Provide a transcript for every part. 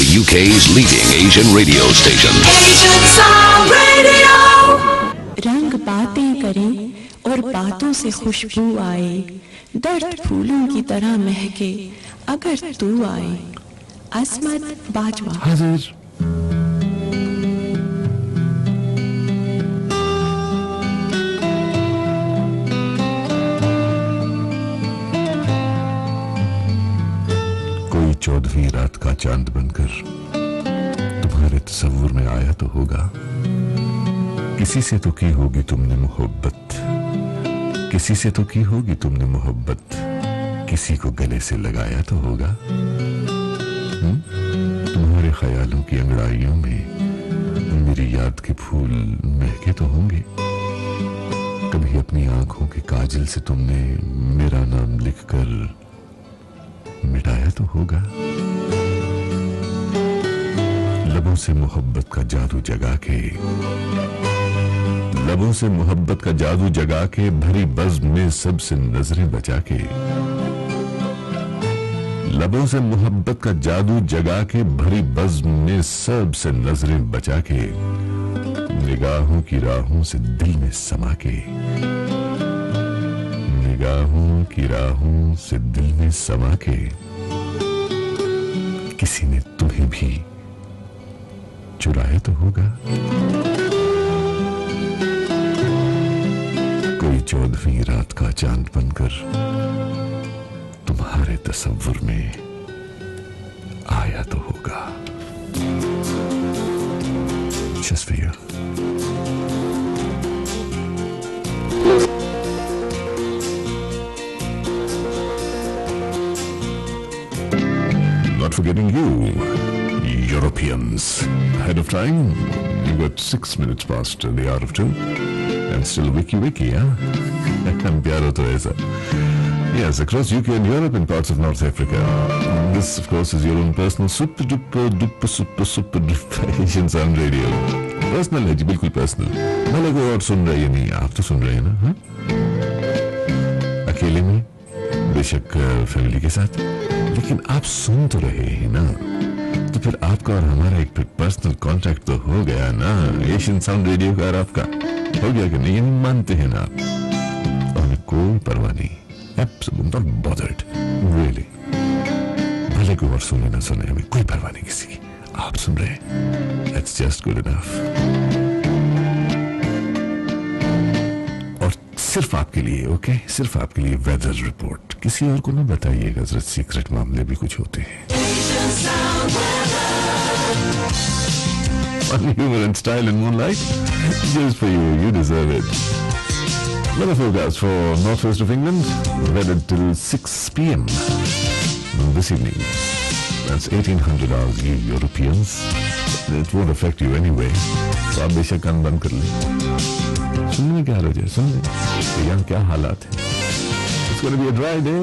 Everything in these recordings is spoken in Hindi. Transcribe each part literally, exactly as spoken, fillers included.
U K's leading Asian radio station. Asian Sound Radio. रंग बातें करें और बातों से खुशबू आए, दर्द फूलों की तरह महके अगर तू आए। असमत बाजवा। हाजिर। कोई चौदहवीं रात का चांद बनकर तुम्हारे तस्वुर में आया तो होगा। किसी से तो की होगी तुमने मोहब्बत, किसी से तो की होगी तुमने मोहब्बत, किसी को गले से लगाया तो होगा। हुँ? तुम्हारे ख्यालों की अंगड़ाइयों में मेरी याद के फूल महके तो होंगे। कभी अपनी आंखों के काजल से तुमने मेरा नाम लिखकर मिटाया तो होगा। लबों से मोहब्बत का जादू जगा के, लबों से मोहब्बत का जादू जगा के, भरी बज़्म में सबसे नजरें बचा के, लबों से मोहब्बत का जादू जगा के, भरी बज़्म में सबसे नजरें बचा के, निगाहों की राहों से दिल में समा के, निगाहों की राहों से दिल में समा के, किसी ने तुम्हें भी चुराया तो होगा। कोई चौदहवीं रात का चांद बनकर तुम्हारे तस्वुर में आया तो होगा। Just for you. Not forgetting you, Europeans. Ahead of time, you got six minutes past the hour of two, and still wiki wiki, huh? Pyaro to aisa. Yes, across U K and Europe and parts of North Africa. This, of course, is your own personal super duper duper super super duper Asian Sound Radio. Personal है जी, बिल्कुल personal. भले कोई और सुन रही है नहीं, आप तो सुन रहे हैं ना? हाँ? अकेले में, बेशक फैमिली के साथ, लेकिन आप सुन तो रहे हैं ना? तो फिर आपका और हमारा एक पर्सनल कॉन्ट्रैक्ट तो हो गया ना। एशियन साउंड रेडियो का और आपका हो गया कि नहीं, ये मानते हैं ना आप? और हमें कोई परवाह नहीं, absolutely not bothered, really. भले कोई और सुने ना सुने, हमें कोई परवाह नहीं किसी की। आप सुन रहे हैं, that's just good enough. और सिर्फ आपके लिए, ओके okay? सिर्फ आपके लिए वेदर रिपोर्ट। किसी और को ना बताइएगा, जरा सीक्रेट मामले भी कुछ होते हैं। Funny humor and style and moonlight, just for you, you deserve it. Weather forecast for northwest of England, weather till six p m this evening. That's eighteen hundred hours, you Europeans. It won't affect you anyway. तो आप बेशक कान बंद कर लें। सुनने क्या हो जाए, सुन लें कि यहाँ क्या हालात हैं। It's going to be a dry day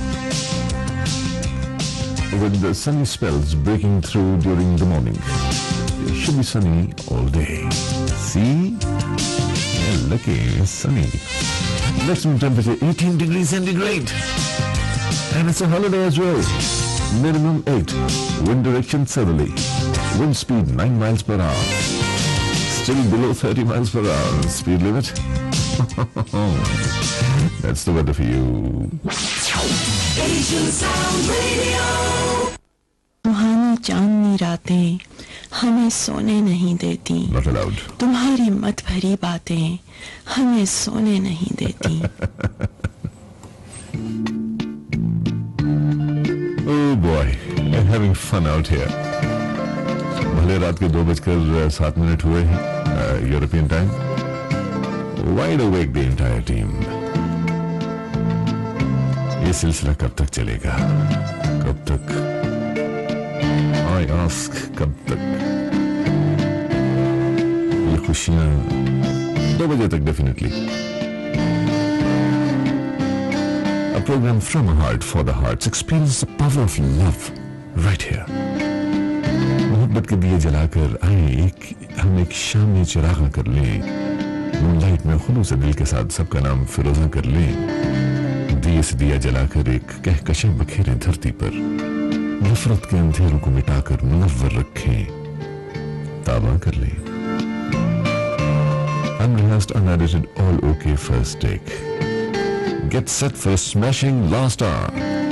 with the sunny spells breaking through during the morning. It should be sunny all day. See? Yeah, lucky, it's sunny. Maximum temperature eighteen degrees centigrade. And it's a holiday as well. Minimum eight. Wind direction southerly. Wind speed nine miles per hour. Still below thirty miles per hour. Speed limit. That's the weather for you. Asian Sound Radio. सुहानी चांदनी रातें हमें सोने नहीं देती। Not allowed. तुम्हारी मत भरी बातें हमें सोने नहीं देती। Oh boy, I'm having fun out here. भले रात के दो बजकर सात मिनट हुए हैं European time. Wide awake the entire team. ये सिलसिला कब तक चलेगा? कब तक? I ask, कब तक? ये खुशियां दो बजे तक definitely. A program from a heart for the hearts. Experience the power of love right here. मोहब्बत के दिए जलाकर आए एक हम एक शाम में चिराग कर लें। मूनलाइट में खुलूस से दिल के साथ सबका नाम फिरोजा कर लें। दिए से दिया जलाकर एक कहकशां बखेरें धरती पर। नफरत के अंधेरों को मिटाकर मुनव्वर रखें, ताबा कर ले। Unrehearsed, unedited, all okay first take. Get set for a smashing last hour.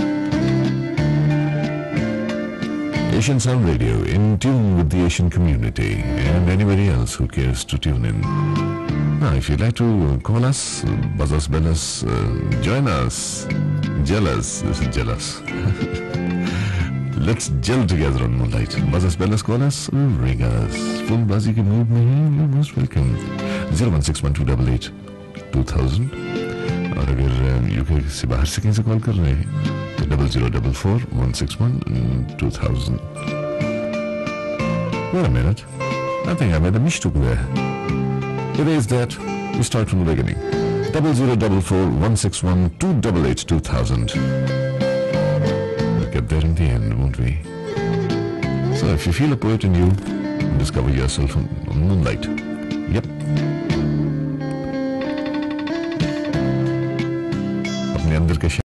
Asian Sound Radio, in tune with the Asian community and anybody else who cares to tune in. Now, if you'd like to call us, buzz us, bell us, uh, join us, gel us, this is jealous. Let's gel together on Moonlight. Buzz us, bell us, call us, ring us. Full buzzy ke mood mein hai, you're most welcome. zero one six one two eight eight two thousand. और अगर यूके से बाहर से कहीं से कॉल कर रहे हैं तो double zero double four one six one two thousand. Wait a minute. I think I made a mistake there. Erase that. We start from the beginning. double zero double four one six one two eight eight two thousand. We'll get there in the end, won't we? So if you feel a poet in you, discover yourself on, on Moonlight. Yep.